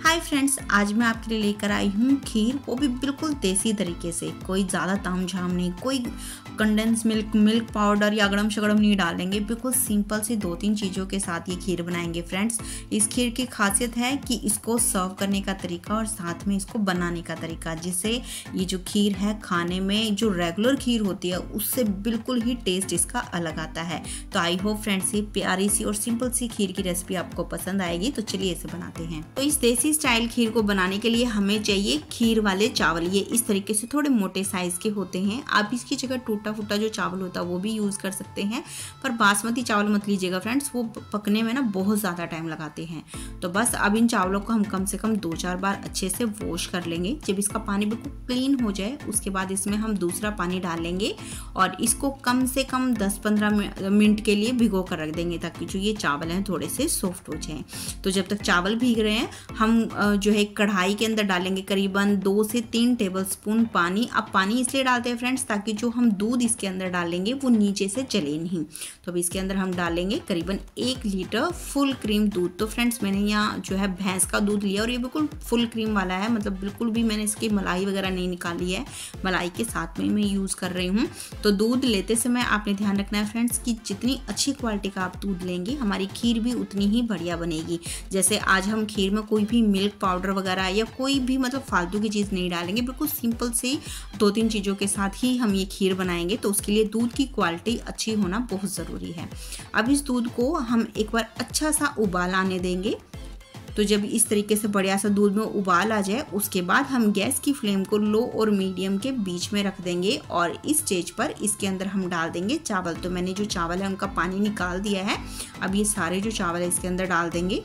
Hi friends, आज मैं आपके लिए लेकर आई हूँ खीर, वो भी बिल्कुल देसी तरीके से। कोई ज़्यादा तामझाम नहीं, कोई कंडेंस मिल्क पाउडर या अगड़म शगड़म नहीं डालेंगे। बिल्कुल सिंपल सी 2-3 चीज़ों के साथ ये खीर बनाएंगे फ्रेंड्स। इस खीर की खासियत है कि इसको सर्व करने का तरीका और साथ में इसको बनाने का तरीका, जिससे ये जो खीर है खाने में जो रेगुलर खीर होती है उससे बिल्कुल ही टेस्ट इसका अलग आता है। तो आई होप फ्रेंड्स ये प्यारी सी और सिंपल सी खीर की रेसिपी आपको पसंद आएगी। तो चलिए इसे बनाते हैं। तो इस देसी स्टाइल खीर को बनाने के लिए हमें चाहिए खीर वाले चावल। ये इस तरीके से थोड़े मोटे साइज के होते हैं। आप इसकी जगह टूटा फूटा जो चावल होता है वो भी यूज कर सकते हैं, पर बासमती चावल मत लीजिएगा फ्रेंड्स, वो पकने में ना बहुत ज़्यादा टाइम लगाते हैं। तो बस अब इन चावलों को हम कम से कम 2-4 बार अच्छे से वॉश कर लेंगे। जब इसका पानी बिल्कुल क्लीन हो जाए उसके बाद इसमें हम दूसरा पानी डाल लेंगे और इसको कम से कम 10-15 मिनट के लिए भिगो कर रख देंगे, ताकि जो ये चावल हैं थोड़े से सॉफ्ट हो जाएं। तो जब तक चावल भीग रहे हैं हम जो है कढ़ाई के अंदर डालेंगे करीबन 2 से 3 टेबलस्पून पानी। अब पानी इसलिए डालते हैं फ्रेंड्स ताकि जो हम दूध इसके अंदर डालेंगे वो नीचे से जले नहीं। तो अब इसके अंदर हम डालेंगे करीबन 1 लीटर फुल क्रीम दूध। तो फ्रेंड्स मैंने यहाँ जो है भैंस का दूध लिया और ये बिल्कुल फुल क्रीम वाला है, मतलब बिल्कुल भी मैंने इसकी मलाई वगैरह नहीं निकाली है, मलाई के साथ में मैं यूज़ कर रही हूँ। तो दूध लेते समय आपने ध्यान रखना है फ्रेंड्स कि जितनी अच्छी क्वालिटी का आप दूध लेंगे हमारी खीर भी उतनी ही बढ़िया बनेगी। जैसे आज हम खीर में कोई भी मिल्क पाउडर वगैरह या कोई भी मतलब फालतू की चीज़ नहीं डालेंगे, बिल्कुल सिंपल से 2-3 चीज़ों के साथ ही हम ये खीर बनाएंगे। तो उसके लिए दूध की क्वालिटी अच्छी होना बहुत ज़रूरी है। अब इस दूध को हम एक बार अच्छा सा उबाल आने देंगे। तो जब इस तरीके से बढ़िया सा दूध में उबाल आ जाए उसके बाद हम गैस की फ्लेम को लो और मीडियम के बीच में रख देंगे और इस स्टेज पर इसके अंदर हम डाल देंगे चावल। तो मैंने जो चावल है उनका पानी निकाल दिया है। अब ये सारे जो चावल है इसके अंदर डाल देंगे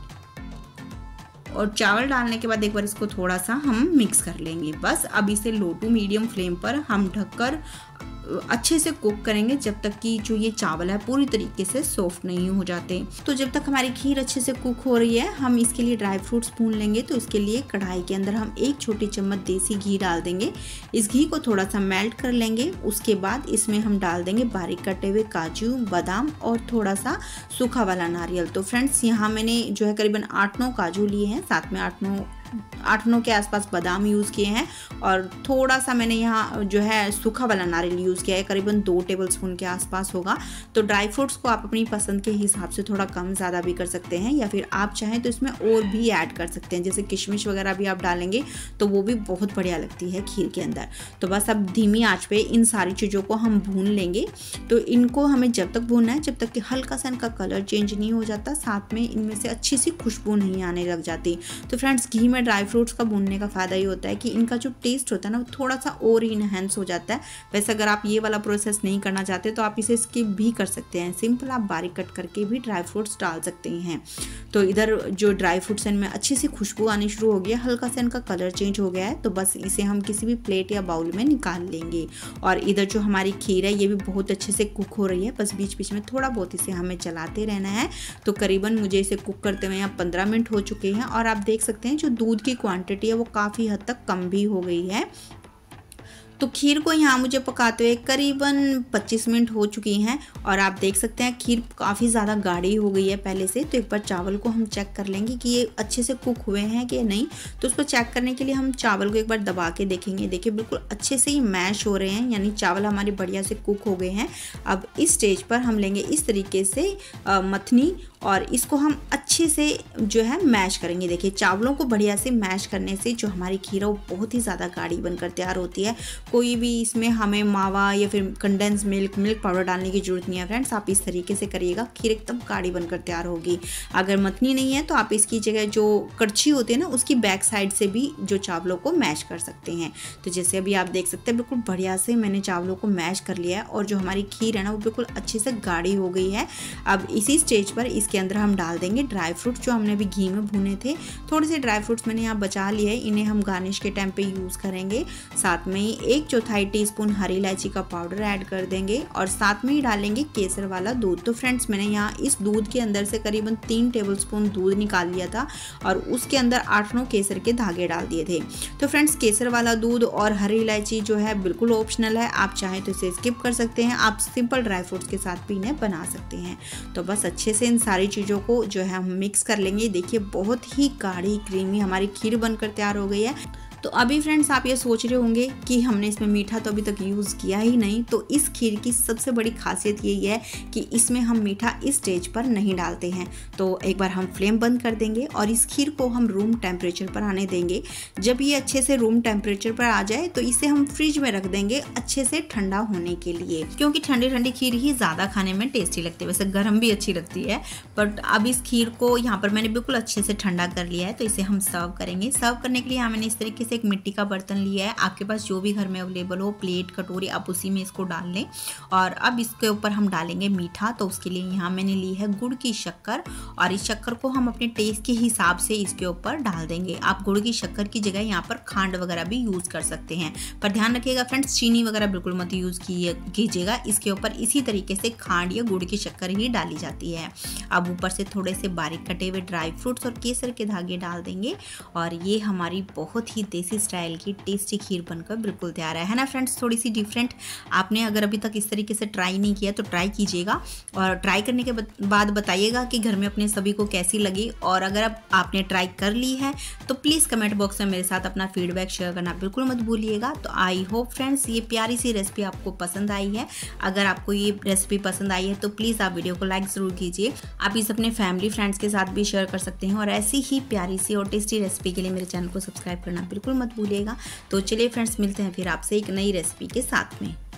और चावल डालने के बाद एक बार इसको थोड़ा सा हम मिक्स कर लेंगे। बस अब इसे लो टू मीडियम फ्लेम पर हम ढककर अच्छे से कुक करेंगे जब तक कि जो ये चावल है पूरी तरीके से सॉफ्ट नहीं हो जाते। तो जब तक हमारी खीर अच्छे से कुक हो रही है हम इसके लिए ड्राई फ्रूट्स भून लेंगे। तो इसके लिए कढ़ाई के अंदर हम 1 छोटी चम्मच देसी घी डाल देंगे। इस घी को थोड़ा सा मेल्ट कर लेंगे। उसके बाद इसमें हम डाल देंगे बारीक कटे हुए काजू, बादाम और थोड़ा सा सूखा वाला नारियल। तो फ्रेंड्स यहाँ मैंने जो है करीबन 8-9 काजू लिए हैं, साथ में 8-9 के आसपास बादाम यूज़ किए हैं और थोड़ा सा मैंने यहाँ जो है सूखा वाला नारियल यूज़ किया है, करीबन 2 टेबलस्पून के आसपास होगा। तो ड्राई फ्रूट्स को आप अपनी पसंद के हिसाब से थोड़ा कम ज़्यादा भी कर सकते हैं या फिर आप चाहें तो इसमें और भी ऐड कर सकते हैं, जैसे किशमिश वगैरह भी आप डालेंगे तो वो भी बहुत बढ़िया लगती है खीर के अंदर। तो बस अब धीमी आँच पे इन सारी चीज़ों को हम भून लेंगे। तो इनको हमें जब तक भूनना है जब तक कि हल्का सा इनका कलर चेंज नहीं हो जाता, साथ में इनमें से अच्छी सी खुशबू नहीं आने लग जाती। तो फ्रेंड्स घी में ड्राई फ्रूट्स का भूनने का फ़ायदा ये होता है कि इनका जो टेस्ट होता है ना वो थोड़ा सा और इनहेंस हो जाता है। वैसे अगर आप ये वाला प्रोसेस नहीं करना चाहते तो आप इसे स्किप भी कर सकते हैं, सिंपल आप बारीक कट करके भी ड्राई फ्रूट्स डाल सकते हैं। तो इधर जो ड्राई फ्रूट्स हैं इनमें अच्छी सी खुशबू आनी शुरू हो गई है, हल्का सा इनका कलर चेंज हो गया है। तो बस इसे हम किसी भी प्लेट या बाउल में निकाल लेंगे। और इधर जो हमारी खीर है ये भी बहुत अच्छे से कुक हो रही है, बस बीच बीच में थोड़ा बहुत इसे हमें चलाते रहना है। तो करीबन मुझे इसे कुक करते हुए यहाँ 15 मिनट हो चुके हैं और आप देख सकते हैं जो दूध की क्वांटिटी है वो काफ़ी हद तक कम भी हो गई है। तो खीर को यहाँ मुझे पकाते हुए करीबन 25 मिनट हो चुकी हैं और आप देख सकते हैं खीर काफ़ी ज़्यादा गाढ़ी हो गई है पहले से। तो एक बार चावल को हम चेक कर लेंगे कि ये अच्छे से कुक हुए हैं कि नहीं। तो उसको चेक करने के लिए हम चावल को एक बार दबा के देखेंगे। देखिए बिल्कुल अच्छे से ही मैश हो रहे हैं, यानी चावल हमारे बढ़िया से कुक हो गए हैं। अब इस स्टेज पर हम लेंगे इस तरीके से मथनी और इसको हम अच्छे से जो है मैश करेंगे। देखिए चावलों को बढ़िया से मैश करने से जो हमारी खीर है वो बहुत ही ज़्यादा गाढ़ी बनकर तैयार होती है। कोई भी इसमें हमें मावा या फिर कंडेंस मिल्क पाउडर डालने की जरूरत नहीं है फ्रेंड्स, आप इस तरीके से करिएगा, खीर एकदम गाढ़ी बनकर तैयार होगी। अगर मथनी नहीं है तो आप इसकी जगह जो कड़छी होती है ना उसकी बैक साइड से भी जो चावलों को मैश कर सकते हैं। तो जैसे अभी आप देख सकते हैं बिल्कुल बढ़िया से मैंने चावलों को मैश कर लिया है और जो हमारी खीर है ना वो बिल्कुल अच्छे से गाढ़ी हो गई है। अब इसी स्टेज पर इसके अंदर हम डाल देंगे ड्राई फ्रूट्स जो हमने अभी घी में भुने थे। थोड़े से ड्राई फ्रूट्स मैंने यहाँ बचा लिए हैं, इन्हें हम गार्निश के टाइम पे यूज़ करेंगे। साथ में ही 1/4 टीस्पून हरी इलायची का पाउडर ऐड कर देंगे और साथ में ही डालेंगे केसर वाला दूध। तो फ्रेंड्स मैंने यहाँ इस दूध के अंदर से करीबन 3 टेबलस्पून दूध निकाल लिया था और उसके अंदर 8-9 केसर के धागे डाल दिए थे। तो फ्रेंड्स केसर वाला दूध और हरी इलायची जो है बिल्कुल ऑप्शनल है, आप चाहें तो इसे स्किप कर सकते हैं, आप सिंपल ड्राई फ्रूट्स के साथ भी इन्हें बना सकते हैं। तो बस अच्छे से इन सारी सारी चीज़ों को जो है हम मिक्स कर लेंगे। देखिए बहुत ही गाढ़ी क्रीमी हमारी खीर बनकर तैयार हो गई है। तो अभी फ्रेंड्स आप ये सोच रहे होंगे कि हमने इसमें मीठा तो अभी तक यूज़ किया ही नहीं। तो इस खीर की सबसे बड़ी खासियत यही है कि इसमें हम मीठा इस स्टेज पर नहीं डालते हैं। तो एक बार हम फ्लेम बंद कर देंगे और इस खीर को हम रूम टेम्परेचर पर आने देंगे। जब ये अच्छे से रूम टेम्परेचर पर आ जाए तो इसे हम फ्रिज में रख देंगे अच्छे से ठंडा होने के लिए, क्योंकि ठंडी ठंडी खीर ही ज़्यादा खाने में टेस्टी लगती है। वैसे गर्म भी अच्छी लगती है, बट अब इस खीर को यहाँ पर मैंने बिल्कुल अच्छे से ठंडा कर लिया है। तो इसे हम सर्व करेंगे। सर्व करने के लिए मैंने इस तरीके एक मिट्टी का बर्तन लिया है। आपके पास जो भी घर में अवेलेबल हो, प्लेट, कटोरी, आप उसी में इसको डाल लें। और अब इसके ऊपर हम डालेंगे मीठा। तो उसके लिए यहाँ मैंने ली है गुड़ की शक्कर, और इस शक्कर को हम अपने टेस्ट के हिसाब से इसके ऊपर डाल देंगे। आप गुड़ की शक्कर की जगह यहाँ पर खांड वगैरह भी यूज़ कर सकते हैं, पर ध्यान रखिएगा फ्रेंड्स, चीनी वगैरह बिल्कुल मत यूज़ कीजिएगा। इसके ऊपर इसी तरीके से खांड या गुड़ की शक्कर ही डाली जाती है। अब ऊपर से थोड़े से बारीक कटे हुए ड्राई फ्रूट्स और केसर के धागे डाल देंगे, और ये हमारी बहुत ही देसी स्टाइल की टेस्टी खीर बनकर बिल्कुल तैयार है ना फ्रेंड्स। थोड़ी सी डिफरेंट, आपने अगर अभी तक इस तरीके से ट्राई नहीं किया तो ट्राई कीजिएगा, और ट्राई करने के बाद बताइएगा कि घर में अपने सभी को कैसी लगी। और अगर अब आपने ट्राई कर ली है तो प्लीज़ कमेंट बॉक्स में मेरे साथ अपना फीडबैक शेयर करना बिल्कुल मत भूलिएगा। तो आई होप फ्रेंड्स ये प्यारी सी रेसिपी आपको पसंद आई है। अगर आपको ये रेसिपी पसंद आई है तो प्लीज़ आप वीडियो को लाइक ज़रूर कीजिए। आप इस अपने फैमिली फ्रेंड्स के साथ भी शेयर कर सकते हैं, और ऐसी ही प्यारी सी और टेस्टी रेसिपी के लिए मेरे चैनल को सब्सक्राइब करना बिल्कुल मत भूलिएगा। तो चलिए फ्रेंड्स, मिलते हैं फिर आपसे एक नई रेसिपी के साथ में।